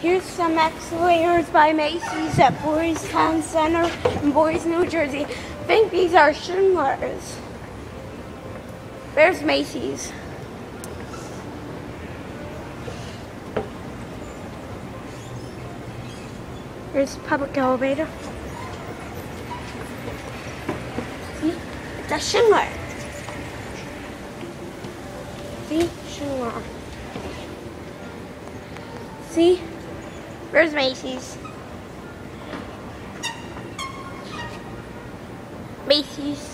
Here's some Escalators by Macy's at Voorhees Town Center in Voorhees, New Jersey. I think these are Schindler's. There's Macy's. Here's the public elevator. See? It's a Schindler. See? Schindler. See? Where's Macy's? Macy's.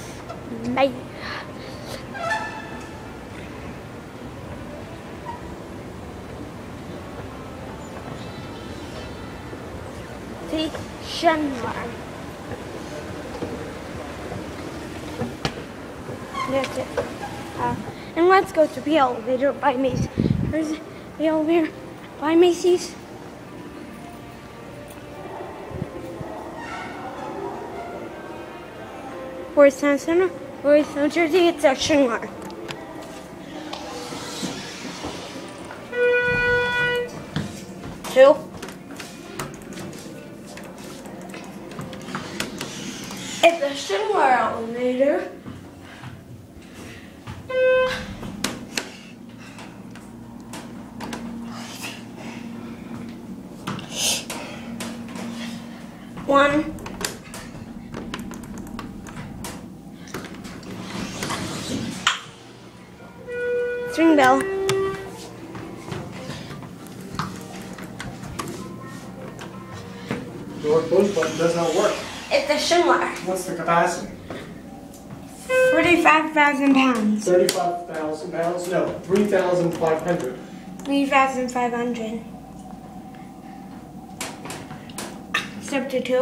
See? Schindler. That's it. And let's go to the elevator by Macy's. Where's the elevator by Macy's? Voorhees Town Center, Voorhees, New Jersey. It's a Schindler. Two. It's a Schindler elevator. One. Ring bell. Door push button does not work. It's a Schindler. What's the capacity? 35,000 pounds. 35,000 pounds? No, 3,500. 3,500. Step to 2.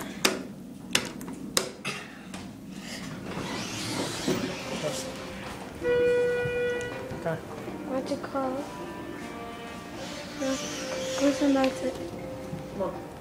Okay. What's it called? Where's the exit? Look.